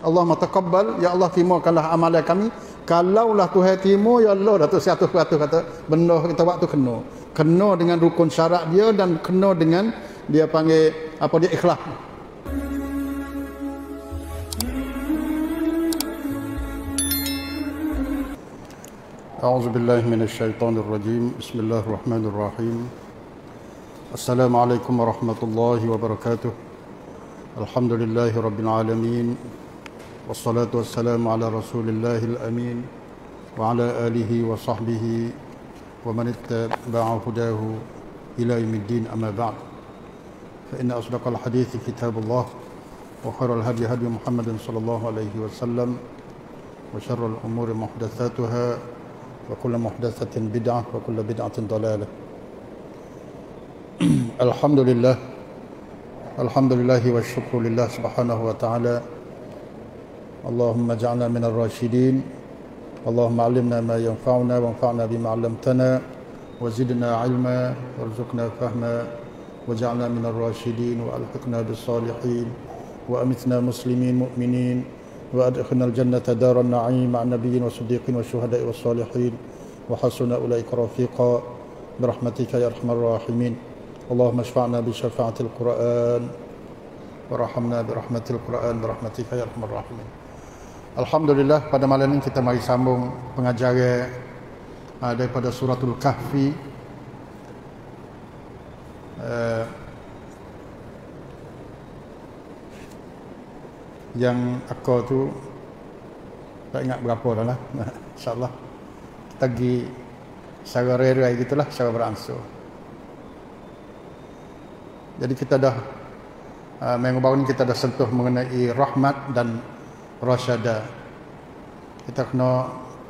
Allahumma taqabbal, ya Allah timakanlah amalan kami. Kalaulah Tuhan timur, ya Allah, Datuk 100% kata benda kita buat tu kena dengan rukun syarat dia dan kena dengan dia panggil apa dia ikhlas. A'udzu billahi minasyaitonir rajim. Bismillahirrahmanirrahim. Assalamualaikum warahmatullahi wabarakatuh. Alhamdulillahi rabbil alamin. Wassalatu wassalamu ala rasulillahil amin wa ala alihi wa sahbihi wa man ittaba'a hudahu ila yaumiddin, amma ba'd. Fa inna asdaqal hadithi kitabullah wa khairal hadi hadi Muhammadin sallallahu alaihi wasallam wa syarrul umuri muhdatsatuha wa kullu muhdatsatin bid'ah wa kullu bid'atin dhalalah. Alhamdulillah wa syukru lillah subhanahu wa ta'ala. Allahumma ja'alna minar rasyidin. Allahumma 'allimna ma yanfa'una wanfa'na bima 'allamtana wa zidna 'ilma warzuqna fahma waj'alna minar rasyidin wa alhiqna bis salihin wa amitna muslimin mu'minin wa adkhilna al jannata daran na'im ma'a nabiyyin wa siddiqin wa syuhada'i was salihin wa hasuna ulaika rafiqa birahmatika ya arhamar rahimin. Allahumma shfa'na bi syafa'atil Qur'an warhamna bi rahmatil Qur'an birahmatika ya arhamar rahimin. Alhamdulillah, pada malam ini kita mari sambung pengajaran daripada suratul Kahfi. Yang aku tu tak ingat berapa dah lah. InsyaAllah kita pergi secara rerai gitulah, secara beransur. Jadi kita dah minggu baru ni kita dah sentuh mengenai rahmat dan rasyada. Kita kena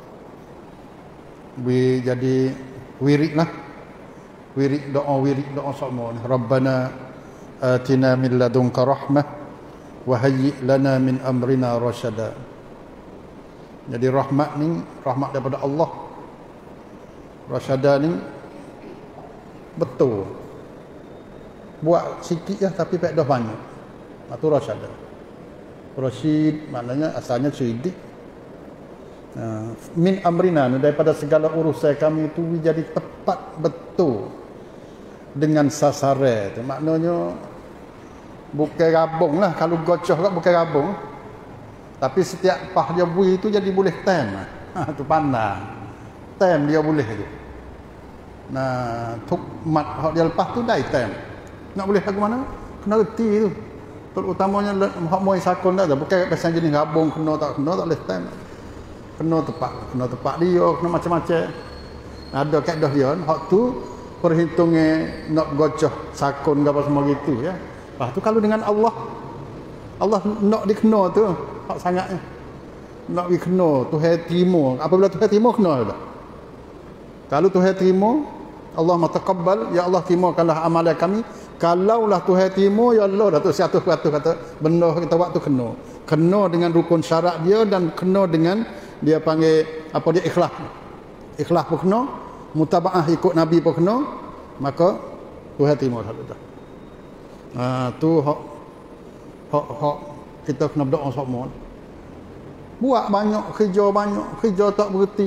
jadi wirid lah, wirid doa semua ni. Rabbana atina min ladunka rahmah wa hayyi' lana min amrina rasyada. Jadi rahmat ni rahmat daripada Allah, rasyada ni betul, buat sikit je tapi faedah banyak. Itu rasyada. Rasyid maknanya asalnya cerdik. Min amrina, daripada segala urusan kami itu jadi tepat betul dengan sasaran. Itu maknanya bukan rabung lah. Kalau gocoh kat bukan rabung, tapi setiap pah dia bui itu jadi boleh tem. Itu pandang tem dia boleh tu. Nah, tuk mat dia lepas tu dah tem. Nak boleh lagu mana? Kena reti tu. Terutamanya hak moi sakon dah, bukan pasal jenis rabung kena tak boleh time. Kena tepat dia, kena macam-macam. Ada kaedah dia, hak tu perhitungan nak gocoh sakon ke apa semua gitu ya. Lepas tu kalau dengan Allah nak dikena tu, hak sangatnya. Nak dikena, Tuhan terima. Apabila Tuhan terima kena dah. Kalau Tuhan terima, Allahumma taqabbal, ya Allah timakanlah amalan kami. Kalaulah Tuhan timur, ya Allah, Datuk 100% kata benda kita buat tu kena dengan rukun syarat dia dan kena dengan dia panggil apa dia ikhlas pun kena, mutabaah ikut Nabi pun kena, maka Tuhan timur dah. Tu hak kita kena berdoa semua. Buat banyak kerja tak berhenti.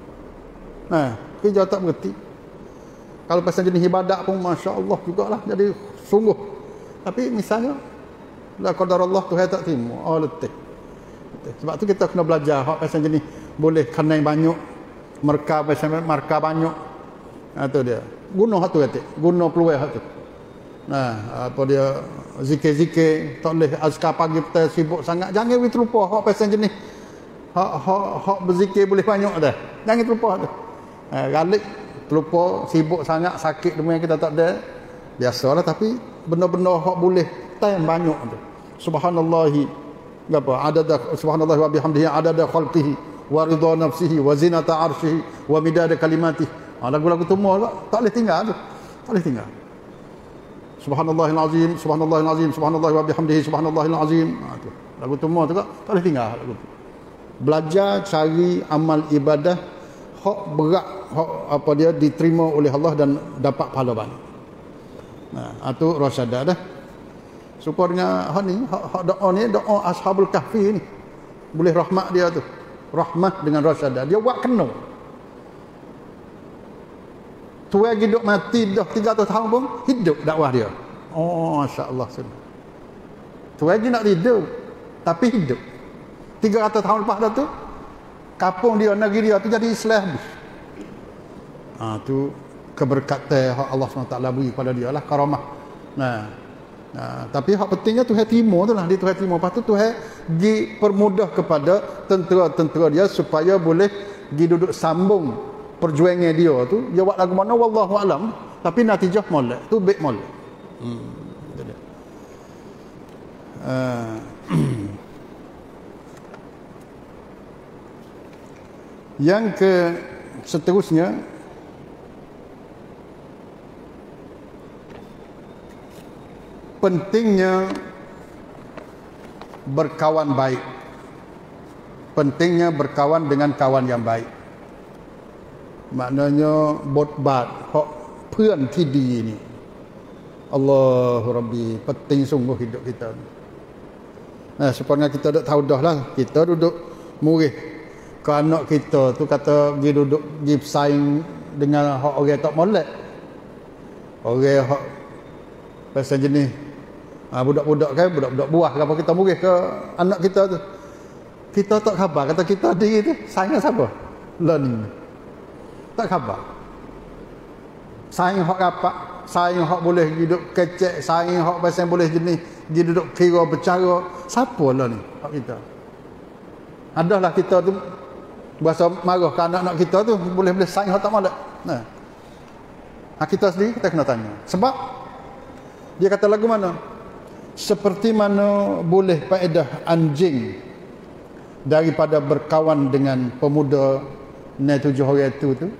Kerja tak berhenti. Kalau pasal jenis ibadat pun masya-Allah jugalah, jadi sungguh. Tapi misalnya la qadarullah Tuhan tak terima, letih. Sebab tu kita kena belajar hak pasal jenis boleh kenai banyak, markah pasal markah banyak. Tu dia. Guna hak tu kata, guna peluang hak tu. Apa dia zikir-zikir, tak boleh azkar pagi petang sibuk sangat. Jangan terlupa hak pasal jenis hak berzikir boleh banyak dah. Jangan terlupa tu. Galik terlupa, sibuk sangat, sakit demi kita tak ada. Biasalah, tapi benda-benda hak boleh time banyak tu. Subhanallahi apa adada, subhanallahi wa bihamdihi adada khalqihi wa ridha nafsihi wa zinata arsyihi wa midada kalimatihi. Lagu-lagu tu tak boleh tinggal tu. Tak boleh tinggal. Subhanallahil azim, subhanallahil azim, subhanallahi wa bihamdihi subhanallahil azim. Tu. Lagu tu tu tak boleh tinggal lagu tu. Belajar cari amal ibadah hak berat, hak apa dia diterima oleh Allah dan dapat pahala banyak. Itu rasyada dah. Supaya dengan hak ni, hak doa ni, doa Ashabul Kahfi ni. boleh rahmat dia tu. Rahmah dengan rasyadah. Dia buat kena. Tuan hidup mati dah 300 tahun pun hidup dakwah dia. Oh, masya-Allah. Tuan je nak tidur tapi hidup. 300 tahun lepas dah tu kampung dia, negeri dia tu jadi Islam. Tu keberkatan hak Allah SWT beri pada dia lah, karamah. Tapi hak pentingnya Tuhan timur tu lah, dia Tuhan timur. Lepas tu Tuhan dipermudah kepada tentera-tentera dia supaya boleh pergi duduk sambung perjuangan dia tu. Dia buat lagu mana wallahu alam, tapi natijah molek tu baik molek. Yang ke seterusnya, pentingnya berkawan baik. Pentingnya berkawan dengan kawan yang baik. Maknanya botbat hak เพื่อนที่ดีนี่ Allahu Rabbi, penting sungguh hidup kita. Supaya kita duduk tahu dah lah, kita duduk murih ke anak kita tu kata pergi duduk pergi bersaing dengan hak orang tak molek. Orang hak pasal jenis budak-budak kan, budak-budak buah apa kita murih ke anak kita tu. Kita tak khabar kata kita diri tu saing siapa? Learning. Tak khabar. Saing hak rapat, saing hak boleh hidup kecek, saing hak pasal boleh jenis dia duduk kira bercara. Siapa lah ni hak kita? Adalah kita tu berasa marah ke anak-anak kita tu boleh-boleh saing hak tak molek. Kita sendiri kita kena tanya. Sebab dia kata lagu mana? Seperti mana boleh faedah anjing daripada berkawan dengan pemuda ni 7 orang itu tu,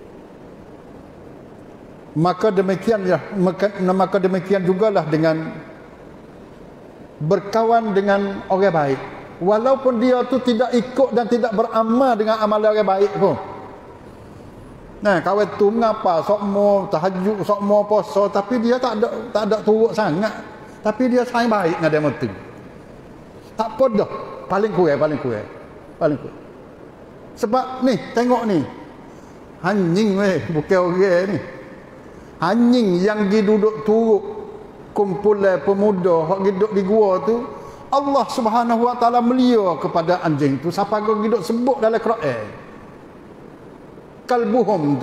maka demikian jugalah dengan berkawan dengan orang baik, walaupun dia tu tidak ikut dan tidak beramal dengan amalan orang baik pun. Kawan tu mengapa sokmo tahajud, sokmo puasa, tapi dia tak ada turut sangat, tapi dia sayang baik dengan dia mati. Tak apa dah, paling kurang. Sebab ni, tengok ni. Anjing weh, bukan orang ni. Anjing yang pergi duduk turut kumpulan pemuda hak duduk di gua tu, Allah Subhanahu Wa Taala melia kepada anjing tu. Siapa kau duduk sebut dalam Quran? Kalbuhum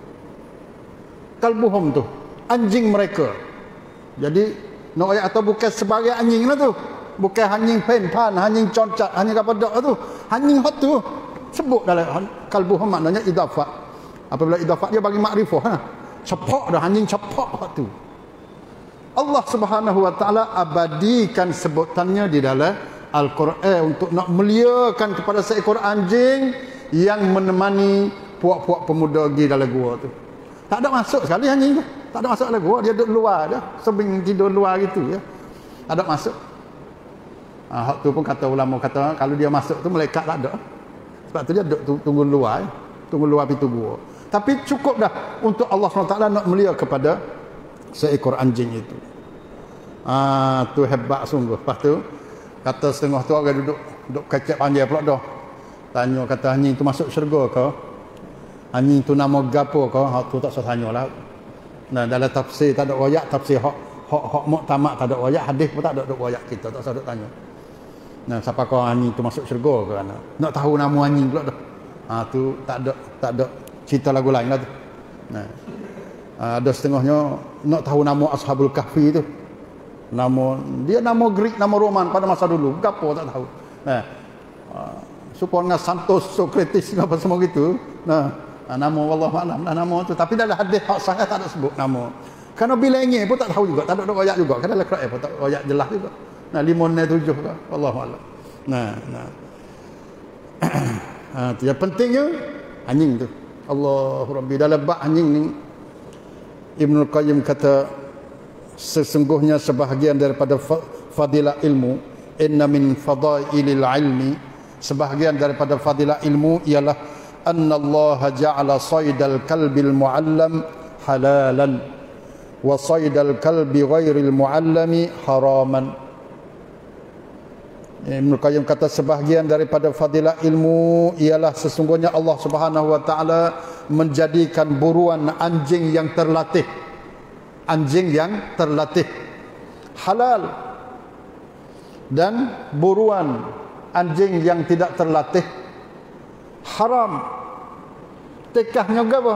tu anjing mereka. Jadi nak ayat atau bukan sebagai anjing lah tu, bukan anjing penpan, anjing concat, anjing apa dak tu, anjing hot tu sebut dalam kalbuhum, maknanya idafah. Apabila idafah dia bagi makrifah, cepak dah, anjing cepak hot tu. Allah Subhanahu Wa Taala abadikan sebutannya di dalam Al-Quran untuk nak meliakan kepada seekor anjing yang menemani puak-puak pemuda pergi dalam gua tu. Tak ada masuk sekali anjing tu. Tak ada masuk dalam gua, dia duduk luar dah. Sebing tidur luar gitu ya. Tak ada masuk. Hak tu pun kata ulama kata kalau dia masuk tu malaikat tak ada. Sebab tu dia duduk tunggu luar, tunggu luar pintu gua. Tapi cukup dah untuk Allah SWT nak melia kepada seekor anjing itu. Tu hebat sungguh. Lepas tu kata setengah tu orang duduk kecek panjang pula dah. Tanya kata anjing tu masuk syurga ke? Anjing tu nama gapo kau? Hak tu tak usah tanyalah. Dalam tafsir tak ada ayat, tafsir hak muktamad tak ada ayat, hadis pun tak ada ayat, kita tak usah duk tanya. Siapa kau anjing tu masuk syurga ke? Nak tahu nama anjing pula dah. Tu tak ada cerita lagu lain lah tu. Ada setengahnya nak tahu nama Ashabul Kahfi tu. Nama Greek, nama Roman pada masa dulu. Gapo tak tahu. Supaya Santos, Socrates apa semua gitu. Nama wallahu alam lah nama tu, tapi dalam hadis hak sahih tak ada sebut nama. Kerana bilangnya pun tak tahu juga, tak ada ayat juga. Kan dalam Quran pun tak ayat jelas juga. 5 7 ke wallahu alam. Yang pentingnya anjing tu. Allahu Rabbi, dalam bab anjing ni Ibnul Qayyim kata sesungguhnya sebahagian daripada fadilah ilmu, inna min fadailil ilmi, sebahagian daripada fadilah ilmu ialah anna Allah ja'ala saydal kalbil mu'allam halalan wa saydal kalbi ghairil mu'allami haraman. Ibnu Qayyim kata sebahagian daripada fadilah ilmu ialah sesungguhnya Allah Subhanahu wa taala menjadikan buruan anjing yang terlatih, anjing yang terlatih halal, dan buruan anjing yang tidak terlatih haram. Tekahnya apa?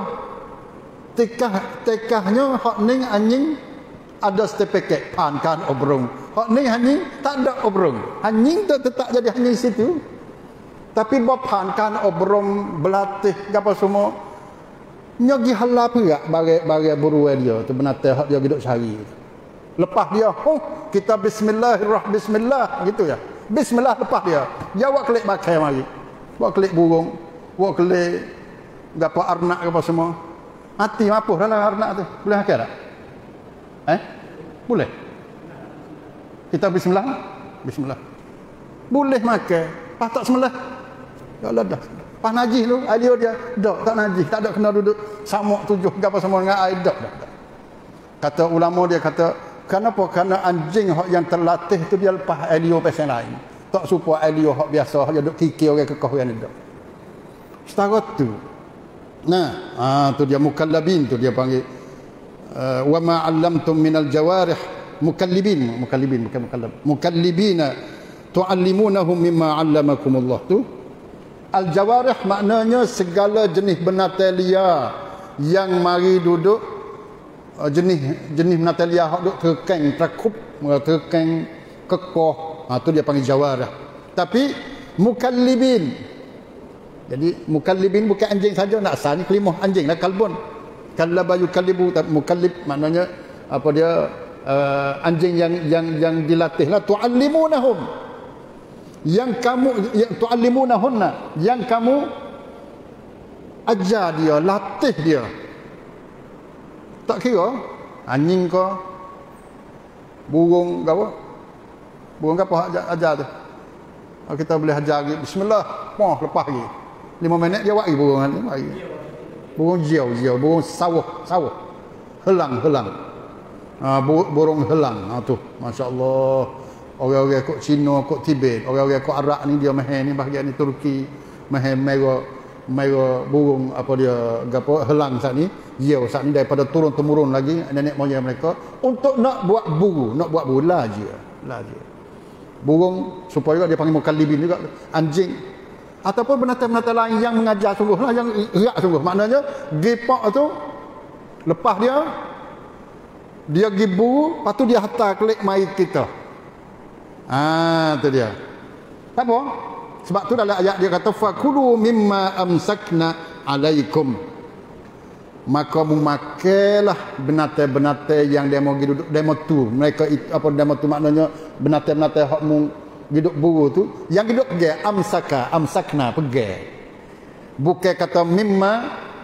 Tekahnya hak ning anjing ada sertifikat kan obrong. Hak ning anjing tak ada obrong. Anjing tu tetap jadi anjing situ. Tapi bapan kan obrong belatih apa semua. Nyogi halal pula bagi buruan dia tu benateh hak dia hidup sehari. Lepas dia, kita bismillahirrahmanirrahim, bismillah gitu ya. Bismillah lepas dia. Jawab kelik pakai mari. Buat kelik burung, buat kelik gapo arnak apa semua. Hati mapuh dalam arnak tu. Boleh makan tak? Boleh. Kita bismillah. Bismillah. Boleh makan. Pas tak sembelih. Ya Allah dah. Pas najis tu, alio dia, dak tak najis, tak ada kena duduk samuk tujuh gapo semua dengan air dak dah. Kata ulama dia kata, kenapa? Kerana anjing yang terlatih tu dia lepas alio pasal lain. Tak supaya alio hak biasa hak duduk kikir orang kekeh yang dak. Setara tu. Nah, tu dia mukallabin tu dia panggil wa ma 'allamtum minal jawarih mukallibin bukan mukallab. Mukallibina tu'allimunahum mimma 'allamakumullah tu. Al jawarih maknanya segala jenis binatang liar yang mari duduk jenis binatang liar hak duk terkeng terkup terkeng kekoh, tu dia panggil jawarih. Tapi mukallibin, jadi mukallibin bukan anjing saja, nak asal ni kelimah anjing lah, kalbun. Kallaba yukallibu, mukallib maknanya apa dia anjing yang dilatih lah. Tu'allimunahum, yang kamu tu'allimunahunna, yang kamu ajar dia, latih dia. Tak kira anjing ke burung ke apa, burung ke apa ajar tu. Kita boleh ajar lagi bismillah, lepas lagi 5 minit dia buat lagi burung lagi. Burung jiau, burung sawah, helang. Burung helang. Tu, masya-Allah. Orang-orang kok Cina, kok Tibet, orang-orang kok Arab ni dia mahir ni bahagian ni Turki, mahir merah burung apa dia gapo helang sat ni, jiau sat ni daripada turun temurun lagi nenek moyang mereka untuk nak buat buru lah je. Burung supaya dia panggil mukallibin juga, anjing ataupun binatang-binatang lain yang mengajar sungguh lah, yang erat sungguh. Maknanya gipak tu lepas dia gibu, lepas tu dia hantar kelik mai kita. Tu dia. Tak apa? Sebab tu dalam ayat dia kata fakulu mimma amsakna alaikum. Maka memakanlah binatang-binatang yang demo duduk demo tu. Mereka apa demo tu maknanya binatang-binatang hak mu hidup buru tu yang hidup pergi amsakna pergi. Bukan kata mimma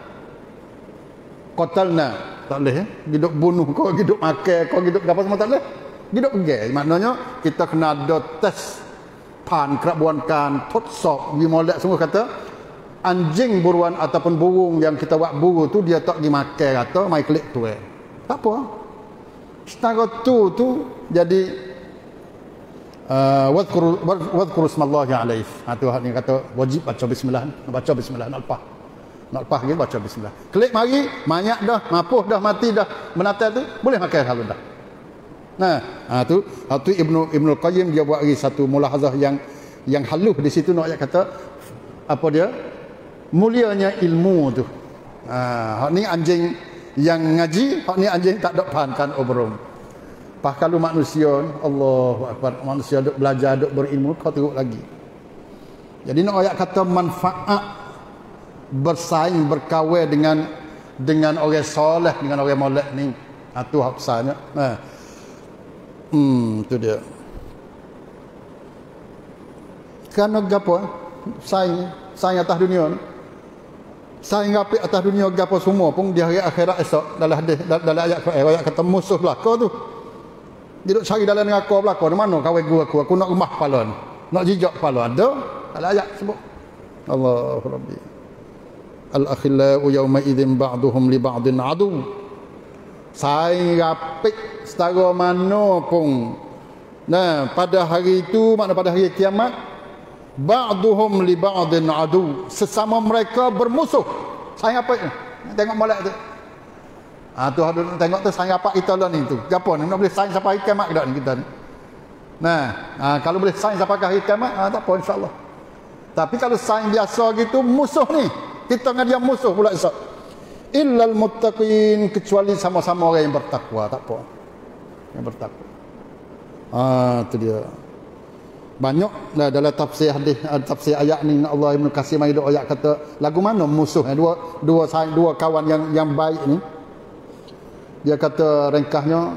qatalna, tak boleh hidup bunuh kau, hidup makan kau, hidup apa semua tak boleh. Hidup pergi maknanya kita kena ada tes pan kerabuankan totsok dimolek semua. Kata anjing buruan ataupun burung yang kita buat buru tu dia tak pergi makan kata mai klik tu tak apa. Setara tu jadi wadhkuru ismallahi alaih. Tu hak ni kata wajib baca bismillah, nak lepas lagi baca bismillah. Klik mari mayat dah mapuh dah mati dah binatang tu boleh makan kalau dah. Tu Ibnu Qayyim dia buat lagi satu mulahazah yang halus di situ. Nak ayat kata apa dia mulianya ilmu tu. Hak ni anjing yang ngaji, hak ni anjing tak ada pahankan obrong. Pas kalau manusia, Allahu akbar, manusia duk belajar, duk berilmu, kau teruk lagi. Jadi nak ayat kata manfaat bersaing berkawin dengan orang soleh, dengan orang molek ni. Tu hak besarnya. Tu dia. Kerana gapo? Saing atas dunia ni. Saing apik atas dunia gapo semua pun di hari akhirat esok dalam hadis dalam ayat kata musuh belaka tu. Dia duk cari dalam neraka belaka. Di mana kawan aku nak rumah kepala ni. Nak jijak kepala ada. Dalam ayat sebut. Allahu Rabbi. Al-akhillau yawma idzin ba'duhum li ba'din adu. Saing apik setara mana pun Nah, pada hari itu, makna pada hari kiamat, ba'duhum li ba'din adu. Sesama mereka bermusuh. Sayang apa itu? Tengok molek tu. Tu tengok tu sayang apa kita lah ni tu. Gapo ni? Nak boleh sayang sampai hari kiamat ke tak ni kita ni? Nah, kalau boleh sayang sampai hari kiamat, tak apa insya-Allah. Tapi kalau sayang biasa gitu, musuh ni. Kita dengan dia musuh pula esok. Illal muttaqin, kecuali sama-sama orang yang bertakwa, tak apa. Yang bertakwa. Tu dia. Banyak dalam tafsir hadis, tafsir ayat ni Allah Ibn Katsir mai ayat kata lagu mana musuh dua kawan yang baik ni. Dia kata ringkasnya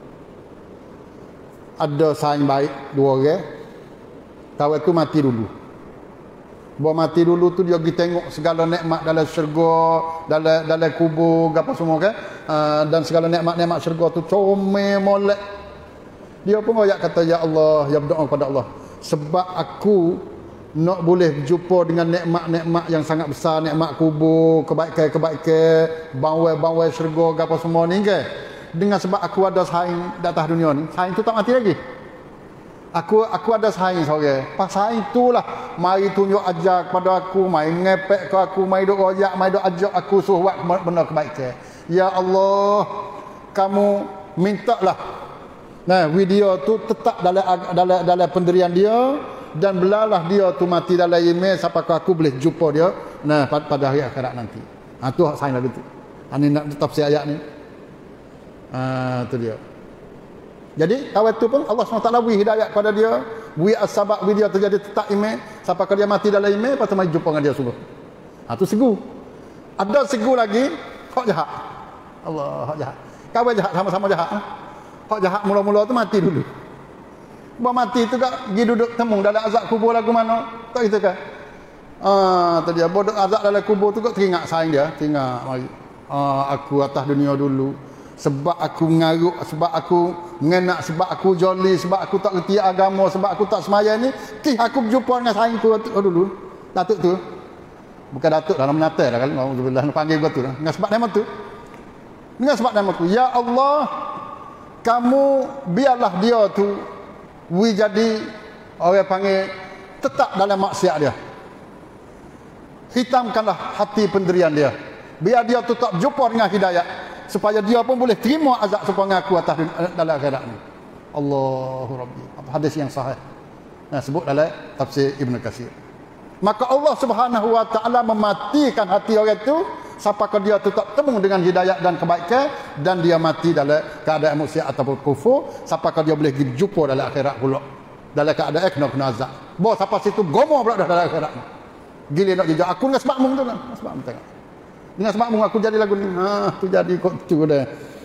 ada saing baik dua orang. Kawan tu mati dulu. Bawa mati dulu tu dia pergi tengok segala nikmat dalam syurga, dalam kubur apa semua kan. Dan segala nikmat-nikmat syurga tu comel molek. Dia pun ayat kata ya Allah, ya berdoa kepada Allah. Sebab aku nak boleh berjumpa dengan nikmat-nikmat yang sangat besar, nikmat kubur, kebaikan-kebaikan, bawai-bawai syurga apa semua ni ke. Dengan sebab aku ada saing di atas dunia ni, saing tu tak mati lagi. Aku ada saing seorang. Pas saing itulah mari tunjuk ajar kepada aku, mari ngepek ke aku, mari duk royak, mari duk ajak aku suruh buat benda kebaikan. Ya Allah, kamu mintalah video tu tetap dalam pendirian dia dan belalah dia tu mati dalam iman sampai aku boleh jumpa dia pada hari akhirat nanti. Tu hak saing lagu tu. Ani nak tafsir ayat ni. Tu dia. Jadi awal tu pun Allah SWT beri hidayah kepada dia, beri asbab beri dia terjadi tetap iman sampai dia mati dalam iman, lepas tu mari jumpa dengan dia semua. Tu segu. Ada segu lagi hak jahat. Allah, hak jahat. Kawan jahat sama-sama jahat. Hak jahat mula-mula tu mati dulu. Bawa mati tu kak pergi duduk temung dalam azab kubur lagu mana? Tak gitu kan? Tadi dia bodoh azab dalam kubur tu kak teringat sayang dia, teringat mari. Aku atas dunia dulu. Sebab aku mengaruk, sebab aku mengenak, sebab aku joli, sebab aku tak kerti agama, sebab aku tak sembahyang ni, aku berjumpa dengan sayangku dulu. Datuk tu. Bukan datuk dalam menyata dah kan. Alhamdulillah panggil gua tu dah. Dengan sebab nama tu. Dengan sebab nama tu. Ya Allah, kamu biarlah dia tu jadi orang panggil tetap dalam maksiat dia. Hitamkanlah hati pendirian dia. Biar dia tetap jumpa dengan hidayah. Supaya dia pun boleh terima azab supaya aku atas dalam akhirat ni. Allahu Rabbi. Hadis yang sahih. Sebut dalam tafsir Ibn Katsir. Maka Allah Subhanahu Wa Taala mematikan hati orang itu sampai dia tetap temu dengan hidayah dan kebaikan dan dia mati dalam keadaan maksiat ataupun kufur sampai dia boleh jumpa dalam akhirat pula. Dalam keadaan kena azab. Bawa sampai situ gomo pula dah dalam akhirat ni. Gila nak jejak aku dengan sebabmu tu kan. Sebabmu tengok. Dengan sebabmu aku jadi lagu ni. Tu jadi kok tu dah.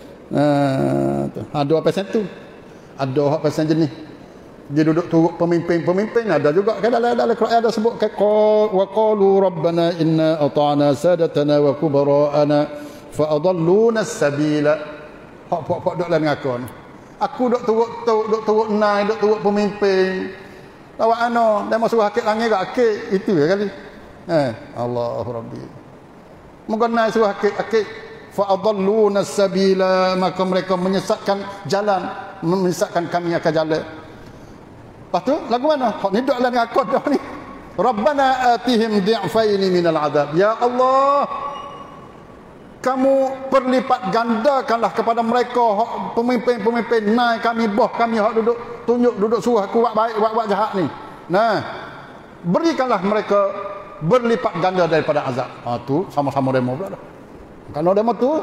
Ada apa sen tu? Ada apa sen jenis. Dia duduk turut pemimpin-pemimpin ada juga kan dalam Quran ada sebut wa qalu rabbana inna ata'na sadatana wa kubara'ana fa adalluna as-sabila. Hak duk dengan aku ni. Aku duk turut nai, duk turut pemimpin. Lawak dia masuk hakik langit ke hakik itu ya kali. Allahu Rabbi. Mengenai suruh akid fa adalluna sabila, maka mereka menyesatkan jalan, menyesatkan kami akan jalan. Lepas tu lagu mana? Hak ni duk dalam akad dah ni. Rabbana atihim di'faini minal adab. Ya Allah, kamu perlipat gandakanlah kepada mereka pemimpin-pemimpin naik kami boh kami hak duduk suruh aku buat baik buat jahat ni. Berikanlah mereka berlipat ganda daripada azab. Tu sama-sama demo pula dah. Kalau demo tu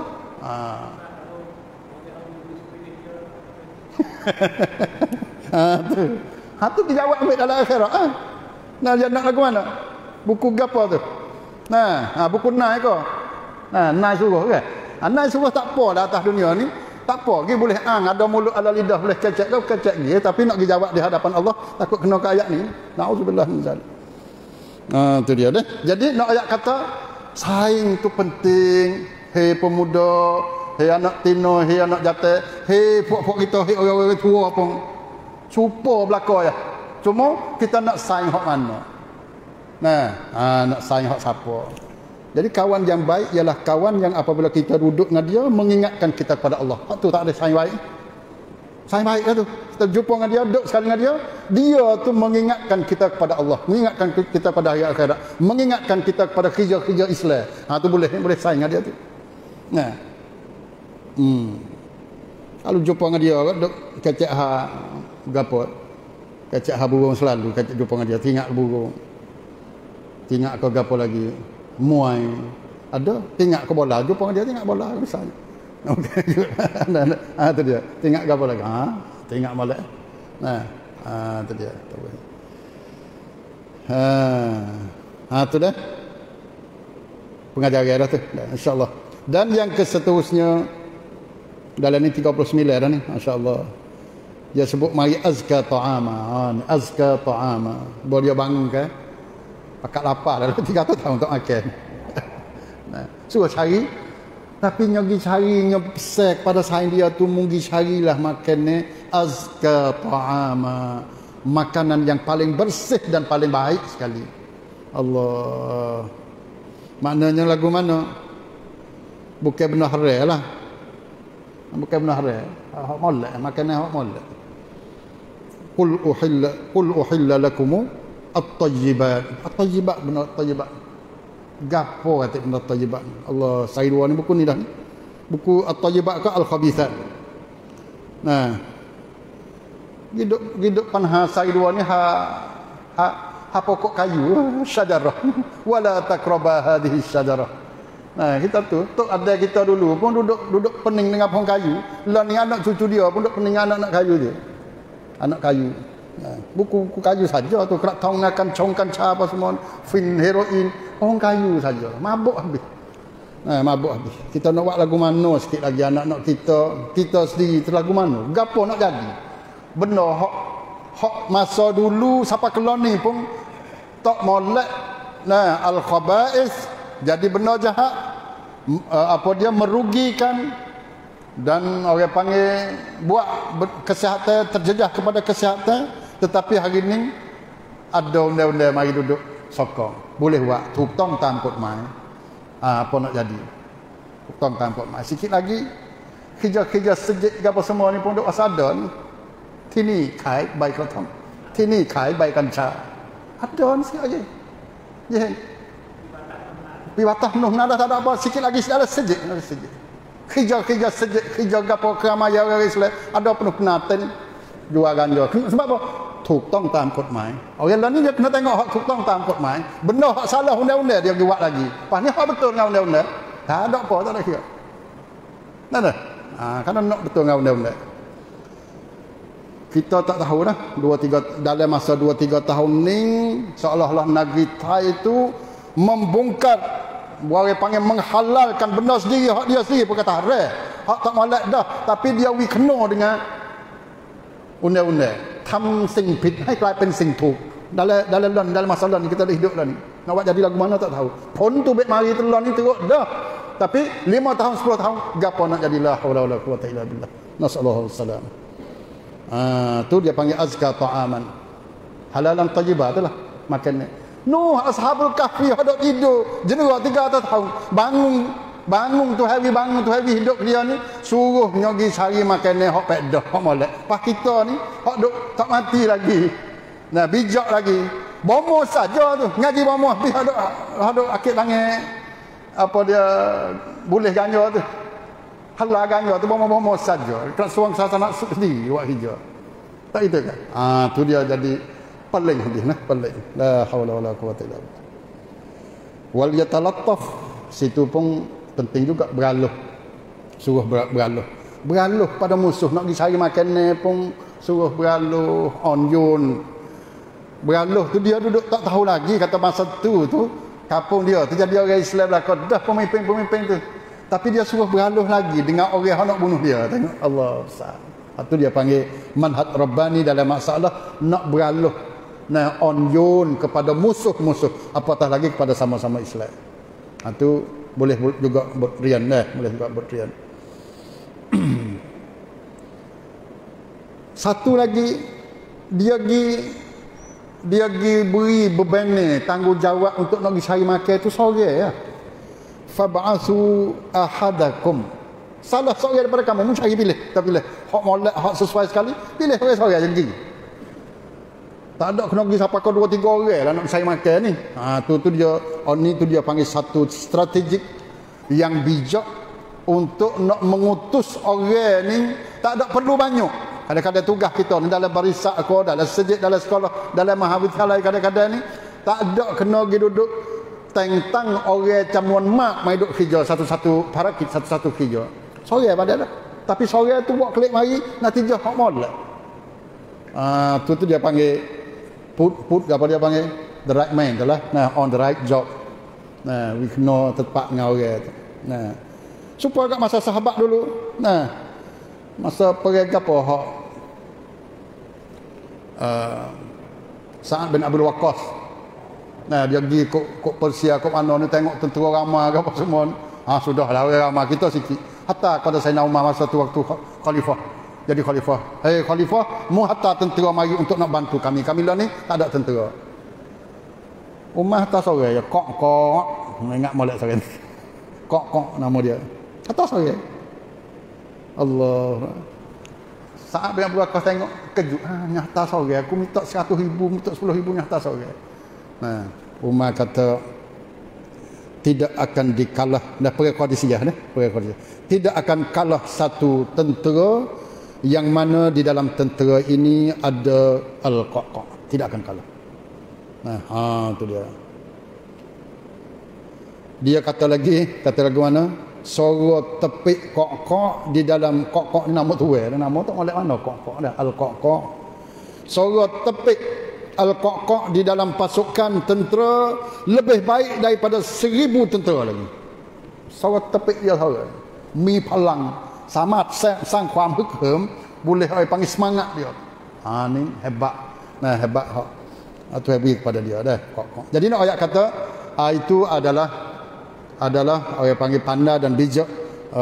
tu dijawab ambil dalam akhirat. Dia nak lagu mana? Buku gapo tu? Buku nai ke? Nai suruh ke? Nai suruh tak apa dah atas dunia ni. Tak apa, dia boleh ada mulut ada lidah boleh kecek dia, tapi nak dijawab di hadapan Allah takut kena ke ayat ni. Nauzubillah min zalik. Tu dia dah. Jadi nak ayat kata saing tu penting. Hei pemuda, hei anak tino, hei anak jatuh, hei puak-puak kita, hei orang-orang tua pun cuba belaka ya. Cuma kita nak saing hak mana? Nak saing hak siapa? Jadi kawan yang baik ialah kawan yang apabila kita duduk dengan dia mengingatkan kita kepada Allah. Hak tu tak ada saing baik. Saya baik lah tu. Kita jumpa dengan dia, duduk sekali dengan dia. Dia tu mengingatkan kita kepada Allah. Mengingatkan kita pada hari akhirat. Mengingatkan kita kepada kerja-kerja Islam. Tu boleh sayang dengan dia tu. Nah. Kalau jumpa dengan dia, duduk kecek berapa? Kecek burung selalu. Kecek jumpa dengan dia. Tinggal burung. Tinggal ke gapo lagi. Muai. Ada. Tinggal ke bola. Jumpa dengan dia, tinggal bola. Misalnya. Okey. Tu dia. Tinggal gapo lagi? Tinggal molek. Tu dia. Tu dah. Pengajaran dah tu. Insya-Allah. Dan yang seterusnya dalam ni 39 dah ni, masya-Allah. Dia sebut mari azka ta'ama. Azka ta'ama. Baru dia bangun ke? Pakat lapar dalam 300 tahun untuk makan. Suruh cari. Tapi nyogi cari, nyopsek pada saing dia tu munggi carilah makan ni azka ta'ama. Makanan yang paling bersih dan paling baik sekali. Allah. Maknanya lagu mana? Bukan benar haram lah. Bukan benar haram. Hak molek, makanan hak molek. Qul uhilla lakum at-tayyibat. At-tayyibat benar at-tayyibat. Gapo kata benar at-tayyibat. Allah, saya dua ni buku ni dah ni. Buku at-tayyibat ke al-khabithat. Nah. Hidup panha saya dua ni ha pokok kayu, syajarah. Wala taqraba hadhihi syajarah. Nah, kita tu ada kita dulu pun duduk pening dengan pohon kayu. Lah ni anak cucu dia pun duduk pening anak kayu dia. Anak kayu. Nah, buku kayu saja tu kerak tahu akan congkan apa semua, fin heroin, pohon kayu saja. Mabuk habis. Nah, mabuk habis. Kita nak buat lagu mana sikit lagi anak-anak kita sendiri lagu mana? Gapo nak jadi? Benar hak masa dulu siapa kelon ni pun tak molek. Nah, al-khaba'is jadi benda jahat, dia merugikan dan orang panggil buat kesihatan terjejah kepada kesihatan. Tetapi hari ini ada undang-undang mari duduk sokong boleh buat hukum tam kotmai. Apa nak jadi hukum tam kotmai sikit lagi kerja-kerja sejik apa semua ni pun duk asada ni. Tini kai bai kotong, tini kai bai kanca. Ada ni sikit lagi. Je. Pi batah noh nada tak ada apa sikit lagi ada sejik. Kerja-kerja sejik kerja gapo keramaian orang Islam ada penuh penaten jual ganja. Sebab apa? ถูกต้องตามกฎหมาย orang lain ni dia kena tengok hak ถูกต้องตามกฎหมาย benda hak salah undang-undang dia buat lagi. Pas ni hak betul dengan undang-undang. Tak ada apa tak ada kira. Tak ada. Kerana nak betul dengan undang-undang. Kita tak tahu dah dalam masa 2-3 tahun ni seolah-olah negeri Thai itu membongkar, orang panggil menghalalkan benda sendiri, hak dia sendiri pun kata haram, hak tak molek dah, tapi dia kena dengan undang-undang, ทำสิ่งผิดให้กลายเป็นสิ่งถูก dalam masalah ni kita dah hidup dah ni. Nak buat jadi lagu mana tak tahu. Pon tu bet mari telon ni teruk dah. Tapi 5 tahun 10 tahun gapo nak jadi la haula wala quwata illa billah. Nasallahu salam. Tu dia panggil azka ta'aman. Halalan tayyibat itulah makan ni. Nuh ashabul kahfi hadap tidur jenera 300 tahun. Bangun tu hari hidup dia ni suruh nyogi cari makan ni hok pedah hok molek. Pas kita ni hok duk tak mati lagi. Nah, bijak lagi. Bomo saja tu. Ngaji bomo habis hadap akid panggil apa dia boleh ganja tu. Halal ganja tu bomo saja. Kat suang saya nak sendiri buat hijau. Tak itu kan? Tu dia jadi paling hadis nah, paling. La haula wala quwata illa billah. Wal yatalattaf, situ pun penting juga beraluh. Suruh beraluh. Beraluh pada musuh nak pergi cari makan ni pun suruh beraluh onjun. Beraluh tu dia duduk tak tahu lagi kata masa tu kampung dia tu jadi orang Islam belaka dah pemimpin tu. Tapi dia suruh beraluh lagi dengan orang yang nak bunuh dia. Tengok Allah besar. Itu dia panggil manhaj rabbani dalam masalah nak beraluh, nak onjun kepada musuh-musuh, apatah lagi kepada sama-sama Islam. Itu boleh juga berrian boleh juga berrian. Satu lagi dia beri beban ni tanggungjawab untuk nak cari makan tu sore ya. Fab'asu ahadakum Salah seorang daripada kamu, cari pilih. Kita pilih. Hak molek, hak sesuai sekali. Pilih seorang yang pergi. Tak ada kena pergi siapa kau 2-3 orang lah nak saya makan ni. Tu dia. Ni tu dia panggil satu strategik yang bijak untuk nak mengutus orang ni. Tak ada perlu banyak. Kadang-kadang tugas kita ni dalam barisan aku, dalam sejid, dalam sekolah, dalam mahawidyalaya kadang-kadang ni tak ada kena pergi duduk tentang orang camuan mak mai duduk kerja satu-satu parakit, satu-satu kerja. Sorang pada dah. Tapi sorang tu buat klik mari natijah hak molek. Tu dia panggil put apa dia panggil the right man tu lah. Nah, on the right job. Nah, we kena tepat dengan orang tu. Nah. Supaya kat masa sahabat dulu. Nah. Masa perang apa hak Sa'ad bin Abdul Waqqas. Nah, dia pergi kok Persia, kok mana ni tengok tentera ramai ke apa semua. Sudahlah orang ramai kita sikit. Hatta pada Sayyidina Umar masa tu waktu khalifah. Jadi khalifah. Hei khalifah, mu hatta tentera mari untuk nak bantu kami. Kami lah ni tak ada tentera. Umar hatta sore ya kok. Ingat molek sore. Kok nama dia. Hatta sore. Allah. Saat bin Abdul Waqqas tengok kejut. Nyata sore aku minta 100,000, minta 10,000 nyata sore. Nah, Umar kata tidak akan dikalah dah perang Qadisiyah dah, perang Qadisiyah. Tidak akan kalah satu tentera yang mana di dalam tentera ini ada al-Qaqa. Tidak akan kalah. Nah, tu dia. Dia kata lagi mana? Suara tepik Qaqa di dalam Qaqa ni nama tu nama tu oleh mana Qaqa dah al-Qaqa. Suara tepik al-Qaqa di dalam pasukan tentera lebih baik daripada 1,000 tentera lagi. Suara tepik dia suara. Mi palang sama sangความฮึกเหิม boleh orang panggil semangat dia. Ni hebat. Nah, hebat hak. Atau hebat kepada dia dah. Jadi nak ayat kata itu adalah orang panggil pandai dan bijak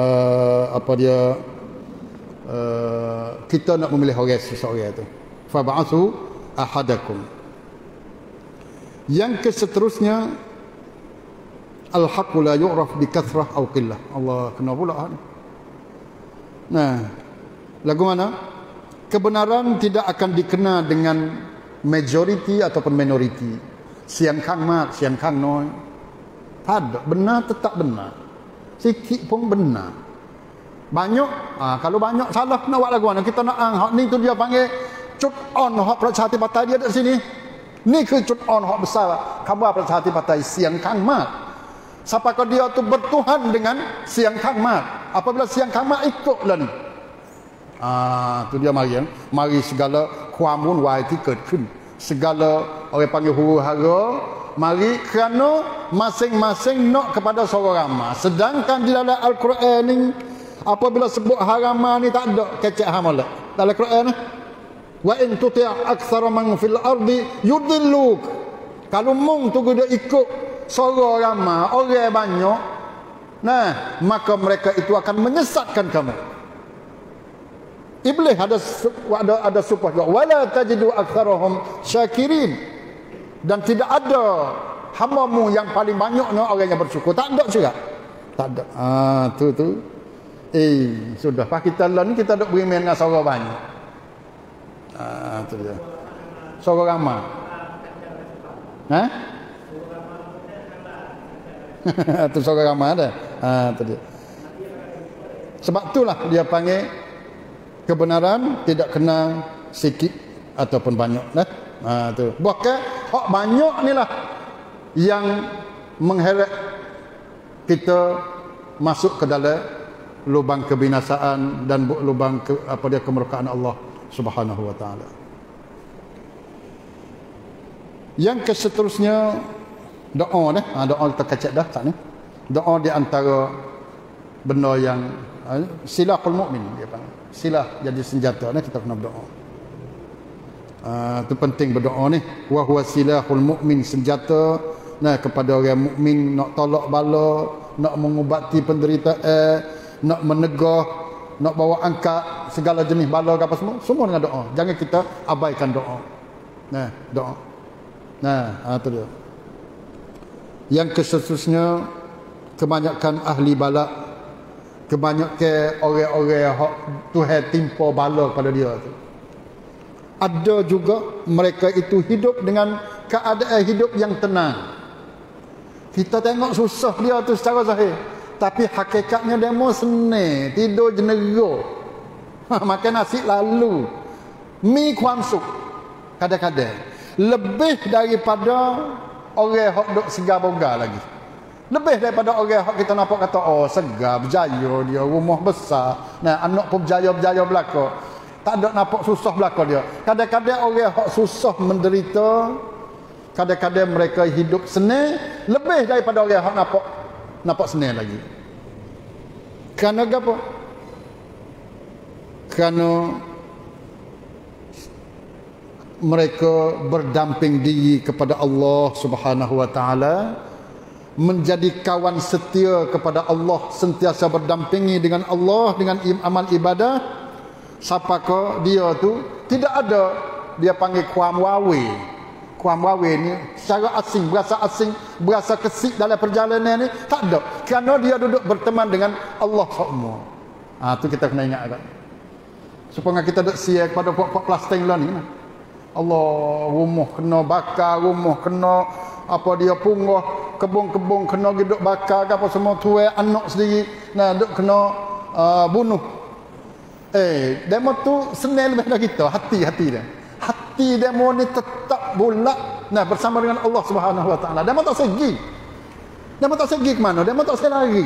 kita nak memilih orang seseorang itu. Fa ba'athu ahadakum. Yang keseterusnya al-haqqu la yu'raf bi kathrah aw qillah. Allah kena pula. Nah, lagu mana? Kebenaran tidak akan dikenal dengan majority ataupun minority. Siang kang mak, siang kang noi. Tak benar tetap benar. Sikit pun benar. Banyak, kalau banyak salah nak buat lagu mana? Kita nak hak ni tu dia panggil cut on hak Prajasati dia dekat sini. Ni ke cut on hak besar khabar Prajasati siang kang mak. Siapakah dia tu bertuhan dengan siang kang mak. Apabila siang kang mak ikutlah ni. Tu dia mari segala kuamun wahai ket kun. Segala orang panggil huru-hara mari kerana masing-masing nak kepada seorang ramah. Sedangkan di dalam Al-Quran ni apabila sebut haramah ni tak ada kecek hamalah. Dalam Al-Quran ni wa in tuti' aktsara man fil ardi yudilluk. Kalau mung tu dia ikut seorang ramah, orang banyak, nah, maka mereka itu akan menyesatkan kamu. Iblis ada supah juga wala tajidu aktsarahum syakirin. Dan tidak ada hamba-Mu yang paling banyaknya orang yang bersyukur. Tak ada juga. Tak ada. Tu. Sudah. Pak kita lah ni kita duk beriman dengan seorang banyak. Tu dia. Seorang ramai. Tu seorang ramai dah. Tu dia. Sebab itulah dia panggil kebenaran tidak kena sikit ataupun banyak. Tu. Bahkan hak banyak ni lah yang mengheret kita masuk ke dalam lubang kebinasaan dan lubang kemurkaan Allah Subhanahu wa taala. Yang keseterusnya doa dah. Doa terkecek dah tak ni. Doa di antara benda yang silahul mukmin dia panggil. Silah jadi senjata ni kita kena berdoa. Itu penting berdoa ni. Wa huwa silahul mukmin, senjata kepada orang mukmin nak tolak bala, nak mengubati penderitaan, nak menegah, nak bawa angkat segala jenis bala apa semua dengan doa. Jangan kita abaikan doa. Doa. Itu dia. Yang keseterusnya kebanyakan ahli balak kebanyakan orang-orang hak Tuhan timpa bala pada dia tu. Ada juga mereka itu hidup dengan keadaan hidup yang tenang. Kita tengok susah dia tu secara zahir, tapi hakikatnya dia mau senang, tidur jenera, makan nasi lalu, mi kuam sup kadang-kadang lebih daripada orang hak duk segar boga lagi. Lebih daripada orang hak kita nampak kata oh segar berjaya dia, rumah besar, nah anak pun berjaya belaka. Tak ada nampak susah belaka dia. Kadang-kadang orang hak susah menderita, kadang-kadang mereka hidup senang lebih daripada orang hak nampak senang lagi. Kerana apa? Kerana mereka berdamping diri kepada Allah Subhanahu wa taala, menjadi kawan setia kepada Allah, sentiasa berdampingi dengan Allah dengan amal ibadah. Siapa ke dia tu tidak ada dia panggil kuam wawe. Kuam wawe ni secara asing, berasa kesik dalam perjalanan ni tak ada. Kerana dia duduk berteman dengan Allah semua. Tu kita kena ingat kan. Supaya kita duduk sia kepada pok-pok plastik lah ni. Allah, rumah kena bakar, rumah kena apa dia punggah, kebun-kebun kena duduk bakar apa semua, tuai anak sendiri nah duduk kena bunuh. Demo tu senang lebih dari kita, hati dia. Hati demo ni tetap bulat bersama dengan Allah Subhanahu wa taala. Demo tak segi. Demo tak segi ke mana? Demo tak segi lari.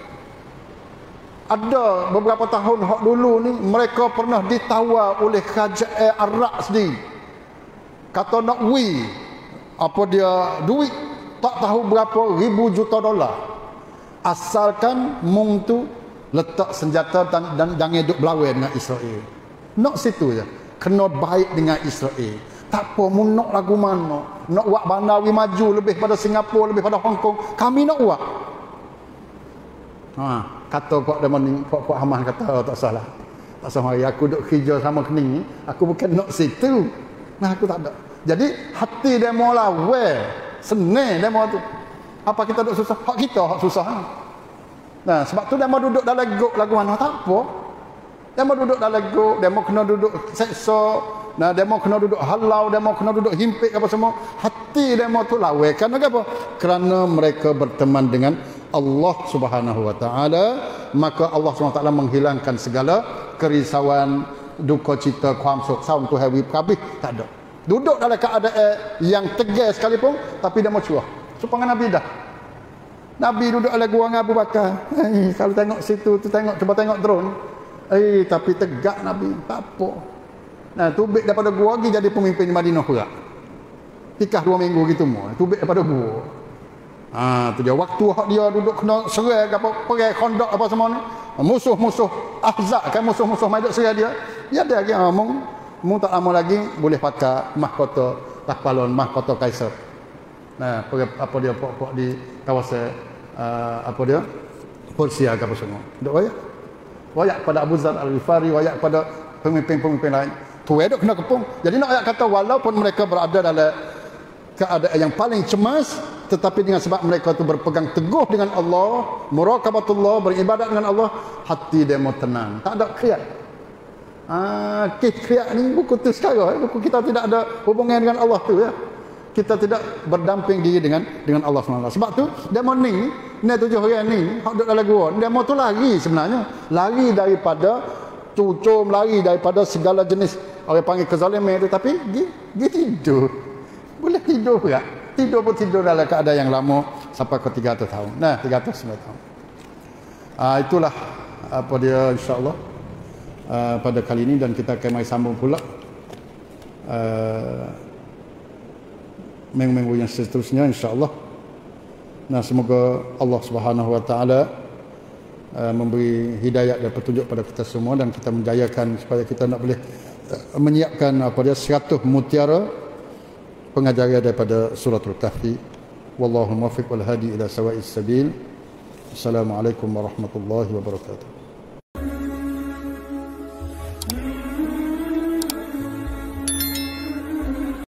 Ada beberapa tahun hak dulu ni mereka pernah ditawar oleh kerajaan Arab sendiri. Kata nak apa dia duit tak tahu berapa ribu juta dolar. Asalkan mung tu letak senjata dan jangan duduk berlawan dengan Israel. Nak situ je. Kena baik dengan Israel. Tak apa, mu nak lagu mana. Nak buat bandar maju lebih pada Singapura, lebih pada Hong Kong. Kami nak buat. Kata Pak Damani, Pak Haman kata tak salah. Tak salah. Aku duduk kerja sama kening ni. Aku bukan nak situ. Aku tak ada. Jadi hati demo lah. Senang demo tu. Apa kita duduk susah? Hak kita hak susah. Sebab tu dia mau duduk dalam gok lagu mana tak apa. Dia mau duduk dalam gok, dia mau kena duduk seksa, dia mau kena duduk halau, dia mau kena duduk himpit apa semua. Hati dia mau tu lawe. Kerana apa? Kerana mereka berteman dengan Allah Subhanahu wa taala, maka Allah Subhanahu wa taala menghilangkan segala kerisauan, duka cita, kuam sok saum tu hawi kabih tak ada. Duduk dalam keadaan yang tegas sekalipun tapi dia mau curah. Supaya Nabi dah. Nabi duduk dalam gua dengan Abu Bakar. Kalau tengok situ tu cuba tengok drone. Tapi tegak Nabi, tak apa. Tubik daripada gua pergi jadi pemimpin Madinah pula. Tikah 2 minggu gitu semua. Tubik daripada gua. Tu dia waktu hak dia duduk kena serai apa perang Khandaq apa semua ni. Musuh-musuh Ahzab kan musuh-musuh mai duk serai dia. Dia ada lagi mung tak lama lagi boleh pakai mahkota tahpalon, mahkota kaisar. Apa dia pok-pok di kawasan apa dia Persia ke apa semua. Duk wayak pada Abu Zar Al-Ghifari, wayak pada pemimpin-pemimpin lain. Tu duk kena kepung. Jadi nak ayat kata walaupun mereka berada dalam keadaan yang paling cemas, tetapi dengan sebab mereka tu berpegang teguh dengan Allah, muraqabatullah, beribadat dengan Allah, hati dia mau tenang. Tak ada kriak. Kriak ni buku tu sekarang, buku kita tidak ada hubungan dengan Allah tu ya. Kita tidak berdamping diri dengan Allah SWT. Sebab tu dia mau ni 7 orang ni hak duduk dalam gua, dia mau tu lari sebenarnya, lari daripada cucum, lari daripada segala jenis orang panggil kezaliman tu, tapi dia tidur. Boleh tidur pula. Tidur pun tidur dalam keadaan yang lama sampai ke 300 tahun. 309 tahun. Itulah apa dia insya-Allah pada kali ini, dan kita akan mai sambung pula minggu-minggu yang seterusnya insya-Allah. Semoga Allah Subhanahu wa taala memberi hidayah dan petunjuk pada kita semua, dan kita menjayakan supaya kita nak boleh menyiapkan 100 mutiara pengajaran daripada suratul Kahfi. Wallahu muwaffiq wal hadi ila sawa'is sabil. Assalamualaikum warahmatullahi wabarakatuh.